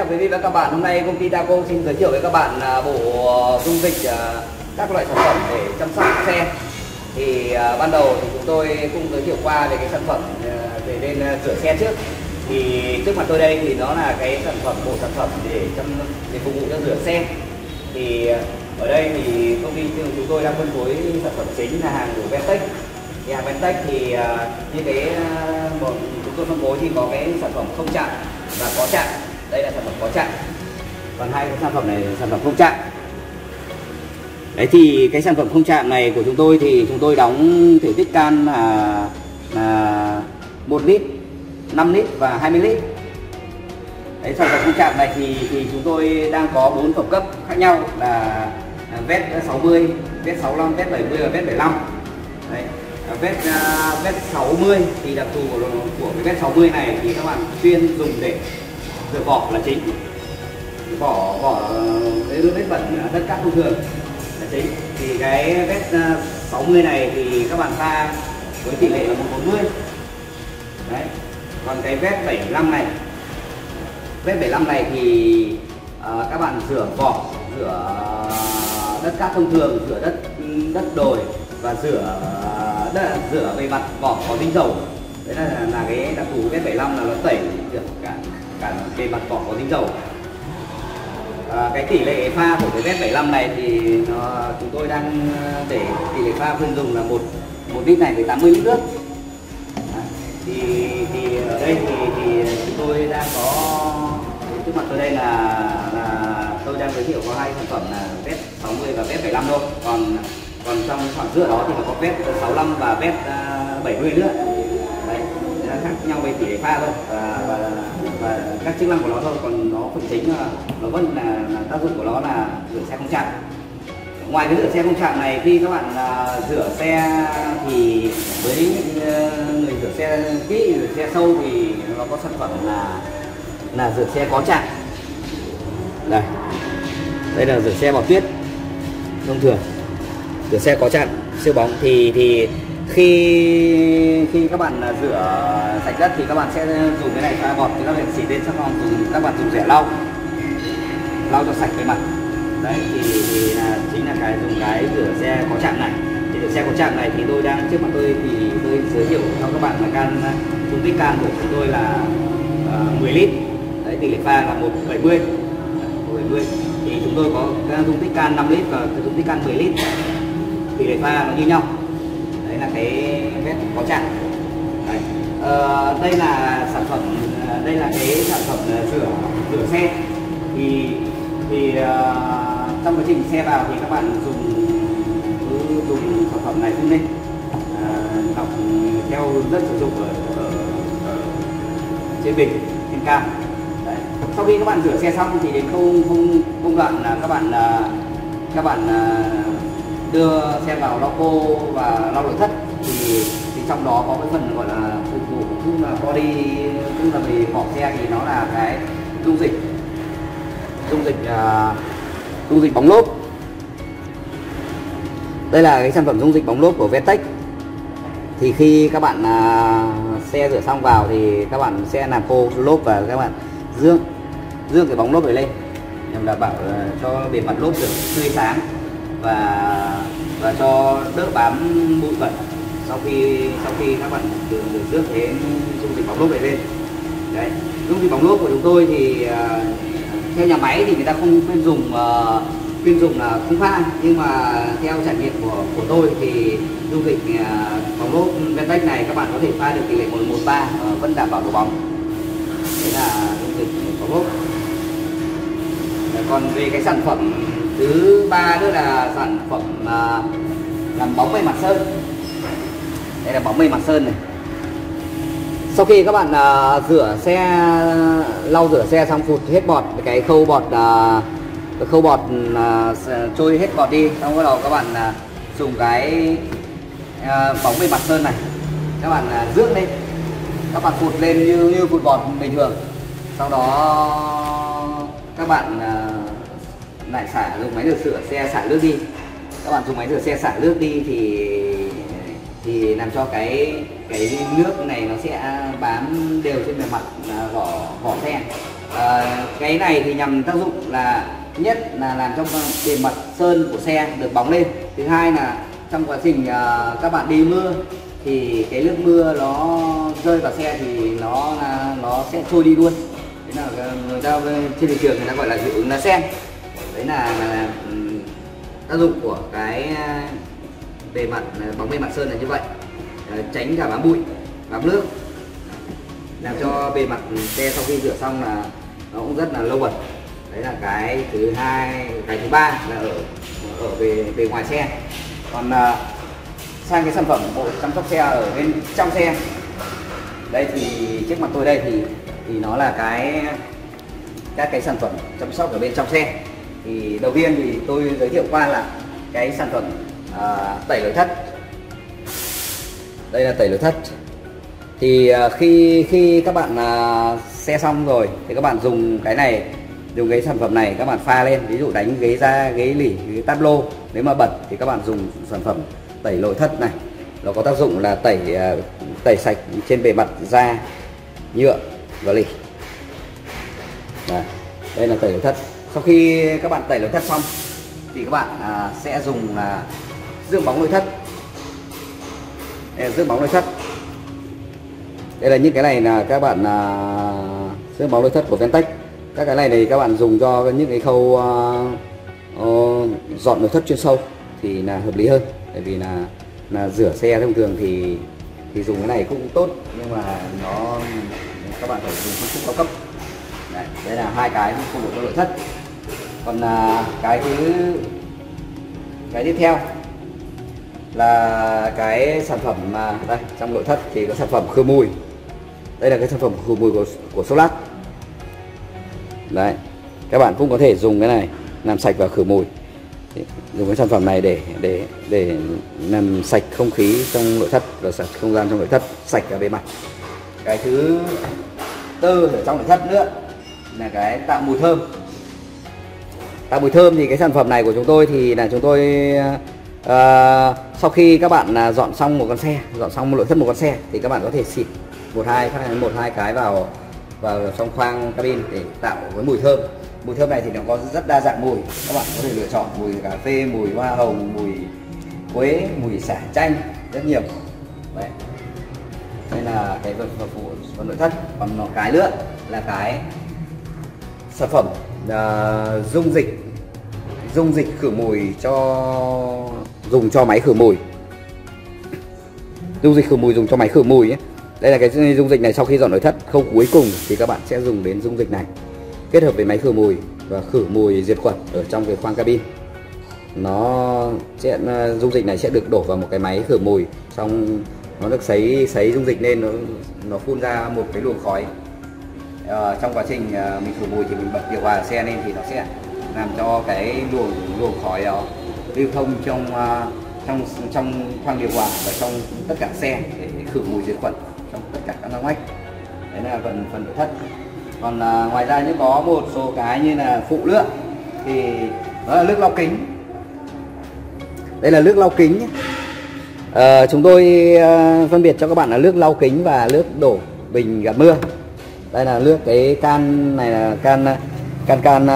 chào quý vị và các bạn. Hôm nay công ty Daco xin giới thiệu với các bạn bộ dung dịch các loại sản phẩm để chăm sóc xe. Thì ban đầu thì chúng tôi cũng giới thiệu qua về cái sản phẩm về bên rửa xe trước. Thì trước mặt tôi đây thì nó là cái sản phẩm, bộ sản phẩm để phục vụ cho rửa xe. Thì ở đây thì công ty chúng tôi đang phân phối sản phẩm chính là hàng của Ventec. Thì hàng Ventec thì như cái chúng tôi phân phối thì có cái sản phẩm không chạm và có chạm. Đây là sản phẩm có chạm, còn hai cái sản phẩm này là sản phẩm không chạm. Đấy, thì cái sản phẩm không chạm này của chúng tôi thì chúng tôi đóng thể tích can là 1 lít, 5 lít và 20 lít. Đấy, sản phẩm không chạm này thì chúng tôi đang có 4 phẩm cấp khác nhau là VET 60, VET 65, VET 70 và VET 75. Đấy, VET 60 thì đặc thù của cái VET 60 này thì các bạn chuyên dùng để rửa vỏ là chính, vỏ vết bẩn đất cát thông thường là chính. Thì cái VET 60 này thì các bạn pha với tỷ lệ là 1:40. Đấy, còn cái VET 75 này, thì các bạn rửa vỏ, rửa đất cát thông thường, rửa đất đồi và rửa bề mặt vỏ có tinh dầu. Đấy là cái đặc thù VET 75 là nó tẩy được cả bề mặt vỏ có tinh dầu. Cái tỷ lệ pha của cái VET 75 này thì chúng tôi đang để tỷ lệ pha chuyên dùng là một lít này với 80 lít nước. Thì ở đây thì chúng tôi đang có trước mặt tôi đây là tôi đang giới thiệu có hai sản phẩm là VET 60 và VET 75 thôi. Còn trong khoảng giữa đó thì có VET 65 và VET 70 nữa. Đấy, nó khác nhau về tỷ lệ pha thôi và các chức năng của nó thôi. Còn nó phần chính là nó vẫn là tác dụng của nó là rửa xe không chạm. Ngoài cái rửa xe không chạm này, khi các bạn rửa xe thì với người rửa xe kỹ, rửa xe sâu thì nó có sản phẩm là rửa xe có chạm. Đây là rửa xe bọt tuyết thông thường, rửa xe có chạm siêu bóng. Thì khi các bạn rửa sạch đất thì các bạn sẽ dùng cái này pha bọt, thì các bạn xịt lên, xong các bạn dùng rẻ lau cho sạch cái mặt. Đấy, thì chính là dùng cái rửa xe có chạm này. Thì rửa xe có chạm này thì tôi đang trước mặt tôi thì tôi giới thiệu cho các bạn là can dung tích can của chúng tôi là 10 lít. Đấy, tỷ lệ pha là 1:70. Thì chúng tôi có dung tích can 5 lít và dung tích can 10 lít. Tỷ lệ pha nó như nhau. Đấy là cái VET có chạm. Đấy. Đây là sản phẩm, đây là cái sản phẩm rửa xe. Thì trong quá trình xe vào thì các bạn dùng sản phẩm này phun lên, đọc theo hướng dẫn sử dụng ở trên bình, trên can. Đấy. Sau khi các bạn rửa xe xong thì đến công đoạn là các bạn đưa xe vào lau cô và lau nội thất. Thì trong đó có cái phần gọi là phục vụ cũng là body, cũng là về vỏ xe, thì nó là cái dung dịch bóng lốp. Đây là cái sản phẩm dung dịch bóng lốp của Ventec. Thì khi các bạn xe rửa xong vào thì các bạn sẽ làm khô lốp và các bạn dương cái bóng lốp này lên nhằm đảm bảo cho bề mặt lốp được tươi sáng và cho đỡ bám bụi bẩn sau khi các bạn được rước cái dung dịch bóng lốp này lên. Đấy, dung dịch bóng lốp của chúng tôi thì theo nhà máy thì người ta không khuyên dùng là không pha, nhưng mà theo trải nghiệm của tôi thì dung dịch bóng lốp Ventec này các bạn có thể pha được tỷ lệ 1:13 vẫn đảm bảo độ bóng. Đấy là dung dịch bóng lốp. Còn về cái sản phẩm thứ ba nữa là sản phẩm làm bóng bề mặt sơn. Đây là bóng bề mặt sơn này. Sau khi các bạn lau rửa xe xong, phụt hết bọt, cái khâu bọt trôi hết bọt đi, xong bắt đầu các bạn dùng cái bóng bề mặt sơn này, các bạn rước lên, các bạn phụt lên như phụt bọt bình thường. Sau đó các bạn lại dùng máy rửa xe xả nước đi. Các bạn dùng máy rửa xe xả nước đi thì làm cho cái nước này nó sẽ bám đều trên bề mặt vỏ xe. Cái này thì nhằm tác dụng là thứ nhất là làm cho bề mặt sơn của xe được bóng lên. Thứ hai là trong quá trình các bạn đi mưa thì cái nước mưa nó rơi vào xe thì nó sẽ trôi đi luôn. Đấy là người ta trên thị trường người ta gọi là hiệu ứng lá sen. Đấy là tác dụng của cái bề mặt bóng bề mặt sơn là như vậy, tránh cả bám bụi, bám nước, làm cho bề mặt xe sau khi rửa xong là nó cũng rất là lâu bền. Đấy là cái thứ hai. Cái thứ ba là ở bề ngoài xe. Còn sang cái sản phẩm bộ chăm sóc xe ở bên trong xe, đây thì trước mặt tôi đây thì nó là các cái sản phẩm chăm sóc ở bên trong xe. Thì đầu tiên thì tôi giới thiệu qua là cái sản phẩm tẩy lỗi thất. Đây là tẩy lỗi thất. Thì khi các bạn xe xong rồi thì các bạn dùng cái này, dùng cái sản phẩm này các bạn pha lên, ví dụ đánh ghế da, ghế lỉ, ghế táp lô nếu mà bẩn thì các bạn dùng sản phẩm tẩy lỗi thất này. Nó có tác dụng là tẩy sạch trên bề mặt da, nhựa và lỉ. Đây là tẩy lỗi thất. Sau khi các bạn tẩy lỗi thất xong thì các bạn sẽ dùng là dưỡng bóng nội thất. Đây là dưỡng bóng nội thất. Đây là những cái này là các bạn dưỡng bóng nội thất của Ventech. Các cái này thì các bạn dùng cho những cái khâu dọn nội thất chuyên sâu thì là hợp lý hơn. Bởi vì là rửa xe thông thường thì dùng cái này cũng tốt, nhưng mà các bạn phải dùng phân khúc cao cấp. Đây là hai cái phục vụ cho nội thất. Còn cái tiếp theo là cái sản phẩm đây trong nội thất thì có sản phẩm khử mùi. Đây là cái sản phẩm khử mùi của Solar. Đấy, các bạn cũng có thể dùng cái này làm sạch và khử mùi. Dùng cái sản phẩm này để làm sạch không khí trong nội thất và sạch không gian trong nội thất, sạch cả bề mặt. Cái thứ tư ở trong nội thất nữa là cái tạo mùi thơm. Tạo mùi thơm thì cái sản phẩm này của chúng tôi thì là chúng tôi sau khi các bạn dọn xong một con xe, dọn xong nội thất một con xe thì các bạn có thể xịt một hai cái vào trong khoang cabin để tạo với mùi thơm. Mùi thơm này thì nó có rất đa dạng mùi, các bạn có thể lựa chọn mùi cà phê, mùi hoa hồng, mùi quế, mùi xả chanh, rất nhiều. Đấy. Đây là cái vật phục vụ phần nội thất. Còn một cái nữa là cái sản phẩm dung dịch khử mùi dùng cho máy khử mùi. Dung dịch khử mùi dùng cho máy khử mùi ấy. Đây là cái dung dịch này, sau khi dọn nội thất khâu cuối cùng thì các bạn sẽ dùng đến dung dịch này kết hợp với máy khử mùi và khử mùi diệt khuẩn ở trong cái khoang cabin. Dung dịch này sẽ được đổ vào một cái máy khử mùi, xong nó được sấy dung dịch lên, nó phun ra một cái luồng khói. Trong quá trình mình khử mùi thì mình bật điều hòa xe lên thì nó sẽ làm cho cái luồng khói đó lưu thông trong khoang điều hòa và trong tất cả xe để khử mùi diệt khuẩn trong tất cả các ngõ ngách. Đấy là phần nội thất. Còn ngoài ra cũng có một số cái như là phụ nữa thì đó là nước lau kính. Đây là nước lau kính. Chúng tôi phân biệt cho các bạn là nước lau kính và nước đổ bình gạt mưa. Đây là nước, cái can này là can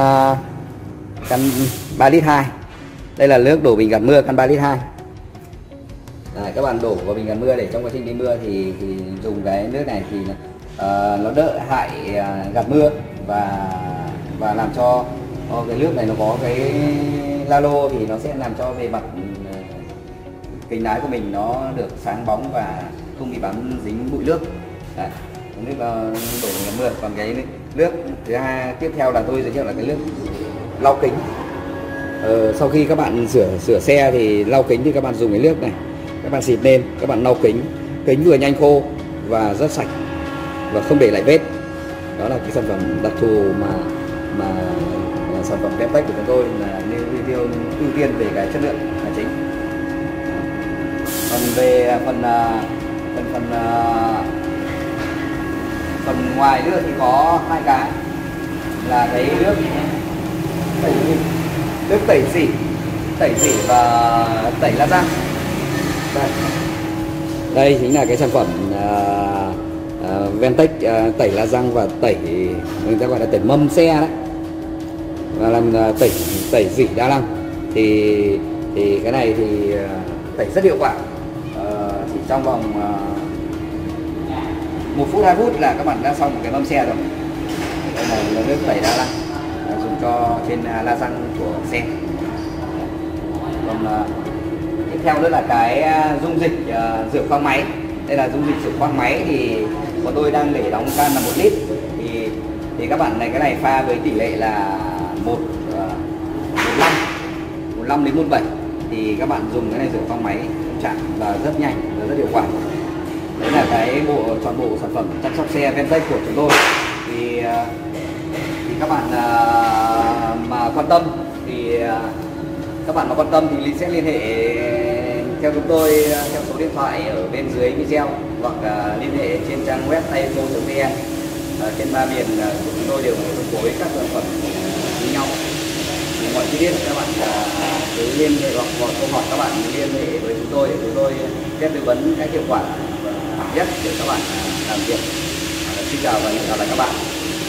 3 lít 2. Đây là nước đổ bình gạt mưa can 3 lít 2. Đấy, các bạn đổ vào bình gạt mưa để trong quá trình đi mưa thì dùng cái nước này thì nó đỡ hại gạt mưa và làm cho cái nước này nó có cái lalo thì nó sẽ làm cho bề mặt kính lái của mình nó được sáng bóng và không bị bám dính bụi nước. Đấy, nước đổ bình gạt mưa. Còn cái nước thứ hai tiếp theo là tôi giới thiệu là cái nước lau kính. Sau khi các bạn sửa xe thì lau kính thì các bạn dùng cái nước này, các bạn xịt lên, các bạn lau kính vừa nhanh khô và rất sạch và không để lại vết. Đó là cái sản phẩm đặc thù mà sản phẩm Ventech của chúng tôi là ưu tiên về cái chất lượng là chính. Còn về phần ngoài nữa thì có hai cái là cái nước tẩy xỉ và tẩy la răng. Đây chính là cái sản phẩm Ventec tẩy la răng và tẩy, người ta gọi là tẩy mâm xe đấy, và làm tẩy rỉ đa năng. Thì cái này thì tẩy rất hiệu quả, chỉ trong vòng 1 phút 2 phút là các bạn đã xong một cái mâm xe rồi. Đây là nước tẩy đa năng dùng cho trên la răng của xe. Còn tiếp theo nữa là cái dung dịch rửa khoang máy. Đây là dung dịch rửa khoang máy thì của tôi đang để đóng can là 1 lít. Thì các bạn này, cái này pha với tỷ lệ là 15 đến 17. Thì các bạn dùng cái này rửa khoang máy chạm và rất nhanh và rất hiệu quả. Đấy là cái toàn bộ sản phẩm chăm sóc xe Ventec của chúng tôi. Thì các bạn mà quan tâm thì sẽ liên hệ theo chúng tôi theo số điện thoại ở bên dưới video, hoặc liên hệ trên trang web tayco.vn. Trên 3 miền của chúng tôi đều phân phối các sản phẩm như nhau. Mọi chi tiết các bạn cứ liên hệ hoặc câu hỏi các bạn liên hệ với chúng tôi để chúng tôi sẽ tư vấn cách hiệu quả nhất để các bạn làm việc. Xin chào và hẹn gặp lại các bạn.